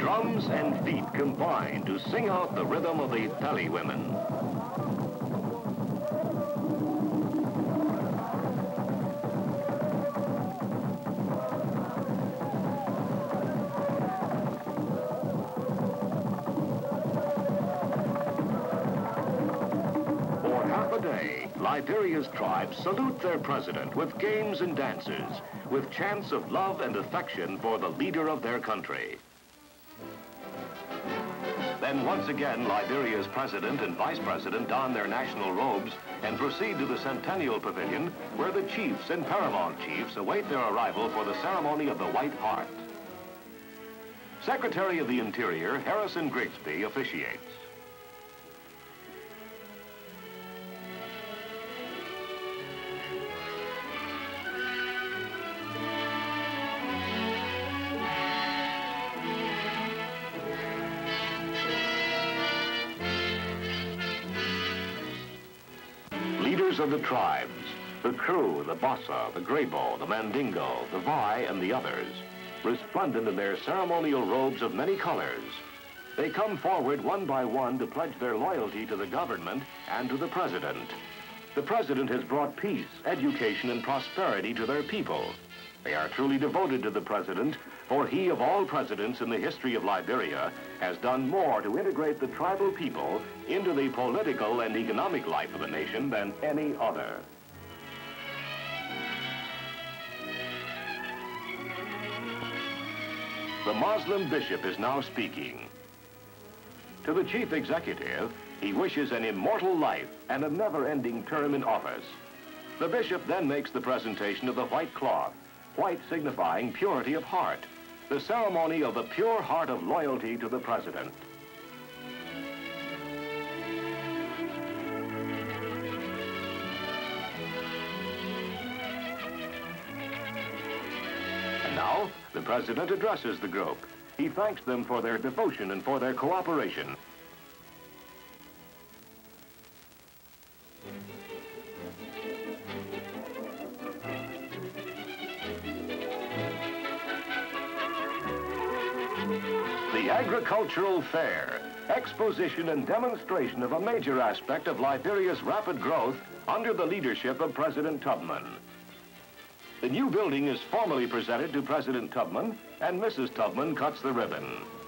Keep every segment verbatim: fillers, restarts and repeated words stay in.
drums and feet combine to sing out the rhythm of the Pele women. For half a day, Liberia's tribes salute their president with games and dances, with chants of love and affection for the leader of their country. Then once again, Liberia's president and vice president don their national robes and proceed to the Centennial Pavilion, where the chiefs and paramount chiefs await their arrival for the ceremony of the White Hart. Secretary of the Interior, Harrison Grigsby, officiates. Leaders of the tribes, the Kru, the Bassa, the Grebo, the Mandingo, the Vai, and the others, resplendent in their ceremonial robes of many colors. They come forward one by one to pledge their loyalty to the government and to the president. The president has brought peace, education, and prosperity to their people. They are truly devoted to the president, for he, of all presidents in the history of Liberia, has done more to integrate the tribal people into the political and economic life of the nation than any other. The Muslim bishop is now speaking. To the chief executive, he wishes an immortal life and a never-ending term in office. The bishop then makes the presentation of the white cloth, white signifying purity of heart, the ceremony of the pure heart of loyalty to the president. And now, the president addresses the group. He thanks them for their devotion and for their cooperation. The Agricultural Fair, exposition and demonstration of a major aspect of Liberia's rapid growth under the leadership of President Tubman. The new building is formally presented to President Tubman, and Missus Tubman cuts the ribbon.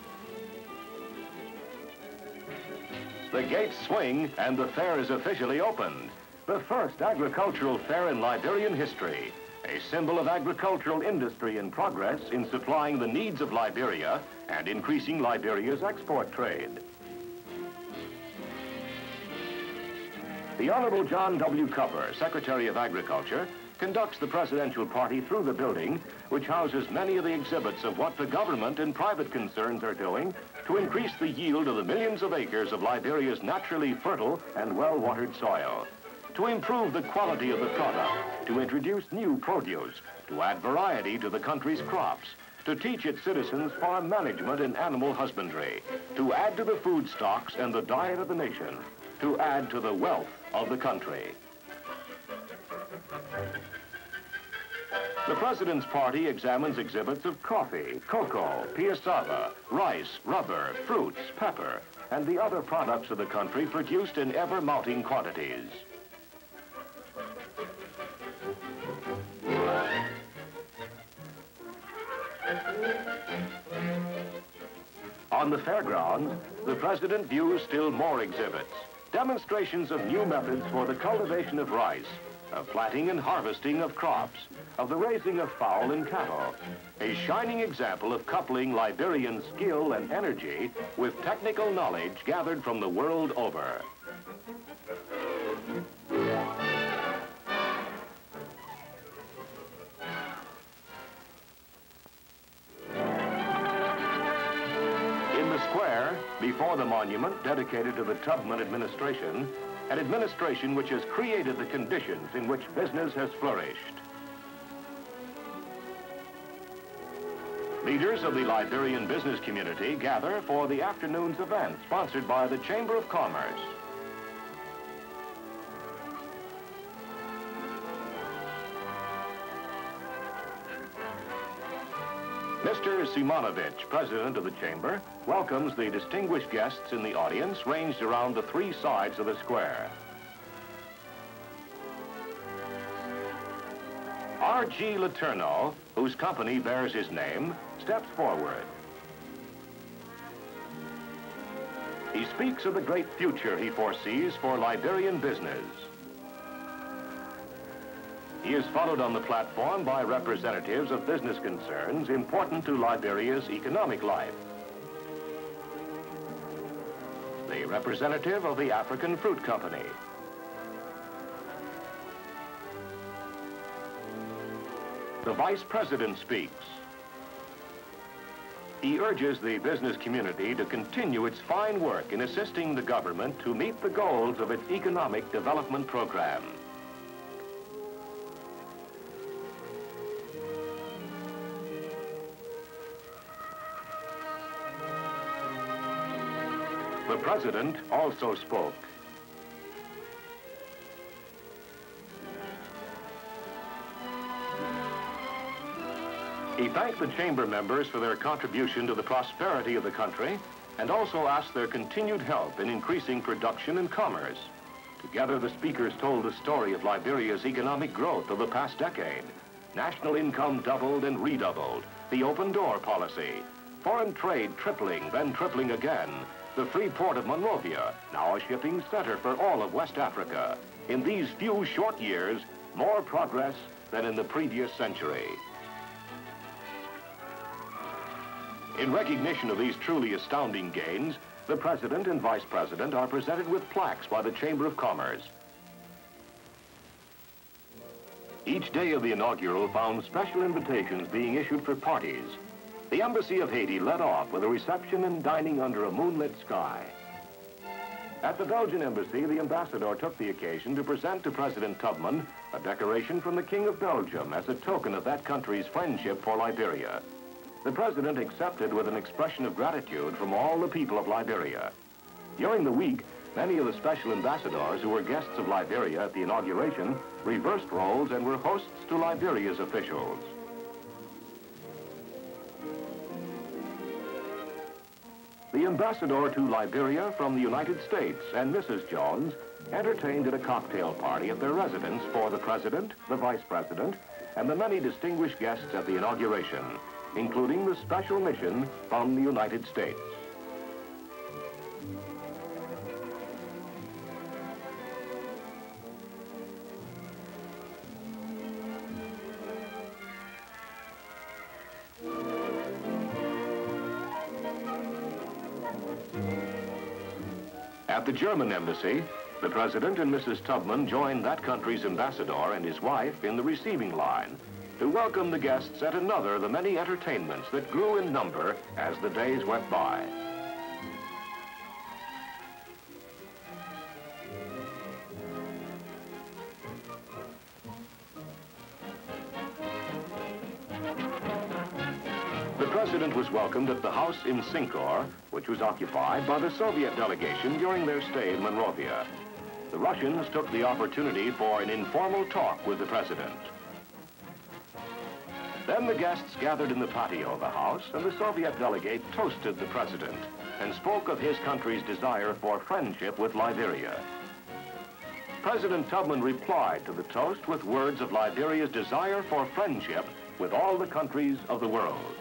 The gates swing, and the fair is officially opened. The first agricultural fair in Liberian history, a symbol of agricultural industry and progress in supplying the needs of Liberia and increasing Liberia's export trade. The Honorable John W. Cupper, Secretary of Agriculture, conducts the presidential party through the building, which houses many of the exhibits of what the government and private concerns are doing to increase the yield of the millions of acres of Liberia's naturally fertile and well-watered soil, to improve the quality of the product, to introduce new produce, to add variety to the country's crops, to teach its citizens farm management and animal husbandry, to add to the food stocks and the diet of the nation, to add to the wealth of the country. The president's party examines exhibits of coffee, cocoa, piassava, rice, rubber, fruits, pepper, and the other products of the country produced in ever-mounting quantities. On the fairgrounds, the president views still more exhibits, demonstrations of new methods for the cultivation of rice, of planting and harvesting of crops, of the raising of fowl and cattle, a shining example of coupling Liberian skill and energy with technical knowledge gathered from the world over. In the square, before the monument dedicated to the Tubman administration, an administration which has created the conditions in which business has flourished. Leaders of the Liberian business community gather for the afternoon's event sponsored by the Chamber of Commerce. Mister Simonovich, president of the chamber, welcomes the distinguished guests in the audience ranged around the three sides of the square. R G Letourneau, whose company bears his name, steps forward. He speaks of the great future he foresees for Liberian business. He is followed on the platform by representatives of business concerns important to Liberia's economic life. The representative of the African Fruit Company. The vice president speaks. He urges the business community to continue its fine work in assisting the government to meet the goals of its economic development program. The president also spoke. He thanked the chamber members for their contribution to the prosperity of the country and also asked their continued help in increasing production and commerce. Together, the speakers told the story of Liberia's economic growth of the past decade. National income doubled and redoubled, the open door policy, foreign trade tripling, then tripling again, the free port of Monrovia, now a shipping center for all of West Africa. In these few short years, more progress than in the previous century. In recognition of these truly astounding gains, the president and vice president are presented with plaques by the Chamber of Commerce. Each day of the inaugural found special invitations being issued for parties. The Embassy of Haiti led off with a reception and dining under a moonlit sky. At the Belgian embassy, the ambassador took the occasion to present to President Tubman a decoration from the King of Belgium as a token of that country's friendship for Liberia. The president accepted with an expression of gratitude from all the people of Liberia. During the week, many of the special ambassadors who were guests of Liberia at the inauguration reversed roles and were hosts to Liberia's officials. The ambassador to Liberia from the United States and Missus Jones entertained at a cocktail party at their residence for the president, the vice president, and the many distinguished guests at the inauguration, including the special mission from the United States. At the German embassy, the president and Missus Tubman joined that country's ambassador and his wife in the receiving line to welcome the guests at another of the many entertainments that grew in number as the days went by. The president was welcomed at the house in Sinkor, which was occupied by the Soviet delegation during their stay in Monrovia. The Russians took the opportunity for an informal talk with the president. Then the guests gathered in the patio of the house, and the Soviet delegate toasted the president and spoke of his country's desire for friendship with Liberia. President Tubman replied to the toast with words of Liberia's desire for friendship with all the countries of the world.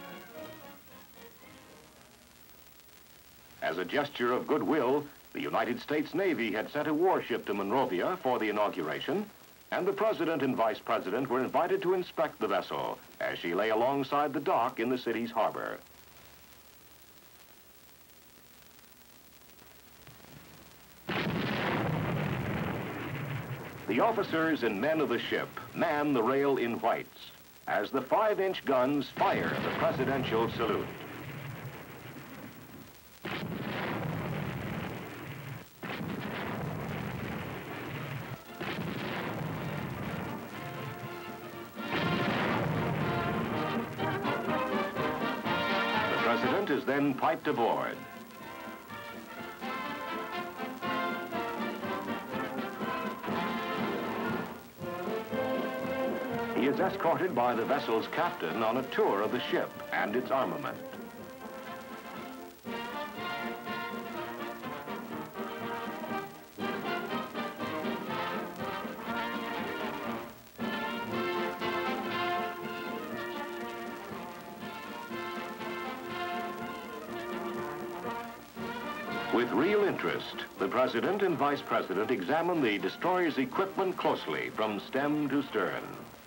As a gesture of goodwill, the United States Navy had sent a warship to Monrovia for the inauguration, and the president and vice president were invited to inspect the vessel as she lay alongside the dock in the city's harbor. The officers and men of the ship man the rail in whites as the five-inch guns fire the presidential salute. Is then piped aboard. He is escorted by the vessel's captain on a tour of the ship and its armament. With real interest, the President and Vice President examine the destroyer's equipment closely from stem to stern.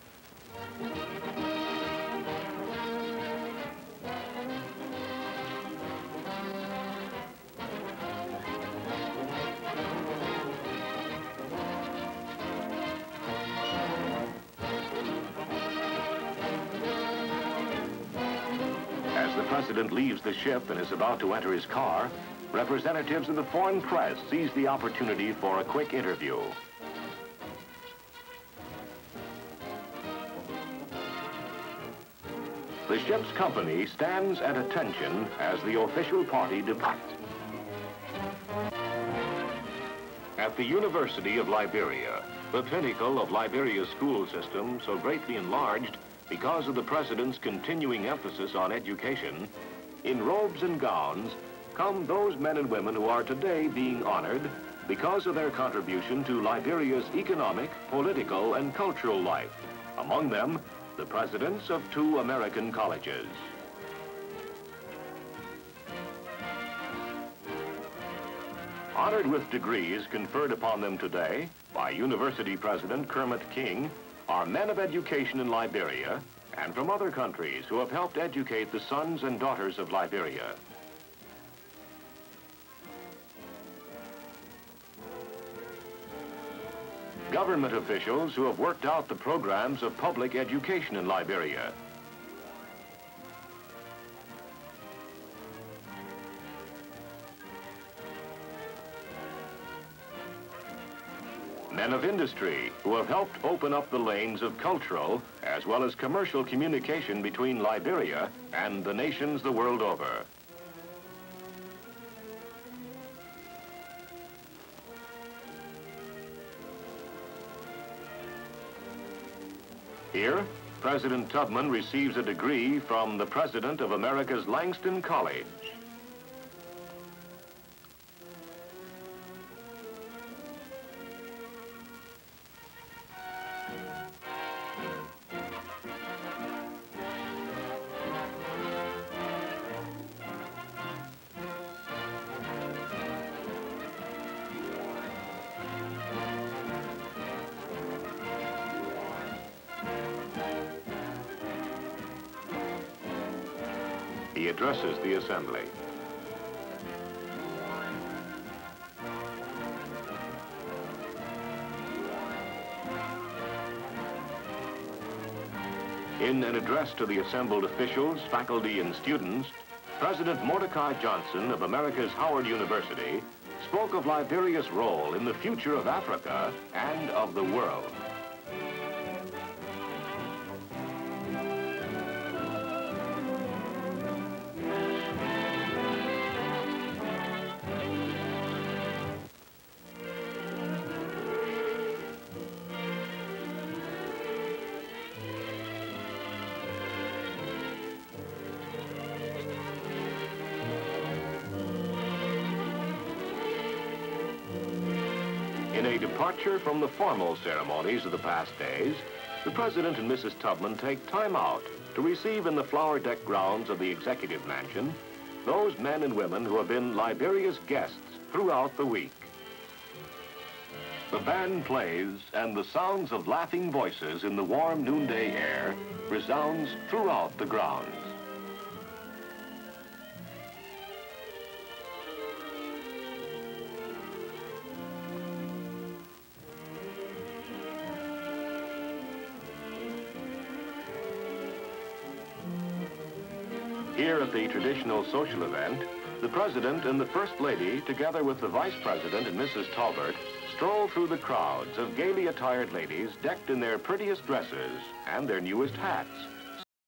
As the President leaves the ship and is about to enter his car, representatives of the foreign press seize the opportunity for a quick interview. The ship's company stands at attention as the official party departs. At the University of Liberia, the pinnacle of Liberia's school system, so greatly enlarged because of the President's continuing emphasis on education, in robes and gowns, come those men and women who are today being honored because of their contribution to Liberia's economic, political, and cultural life. Among them, the presidents of two American colleges. Honored with degrees conferred upon them today by University President Kermit King are men of education in Liberia and from other countries who have helped educate the sons and daughters of Liberia. Government officials who have worked out the programs of public education in Liberia. Men of industry who have helped open up the lanes of cultural as well as commercial communication between Liberia and the nations the world over. Here, President Tubman receives a degree from the President of America's Langston College. He addresses the assembly. In an address to the assembled officials, faculty, and students, President Mordecai Johnson of America's Howard University spoke of Liberia's role in the future of Africa and of the world. In a departure from the formal ceremonies of the past days, the President and Missus Tubman take time out to receive in the flower deck grounds of the Executive Mansion those men and women who have been Liberia's guests throughout the week. The band plays, and the sounds of laughing voices in the warm noonday air resounds throughout the grounds. Here at the traditional social event, the President and the First Lady, together with the Vice President and Missus Talbert, stroll through the crowds of gaily attired ladies decked in their prettiest dresses and their newest hats.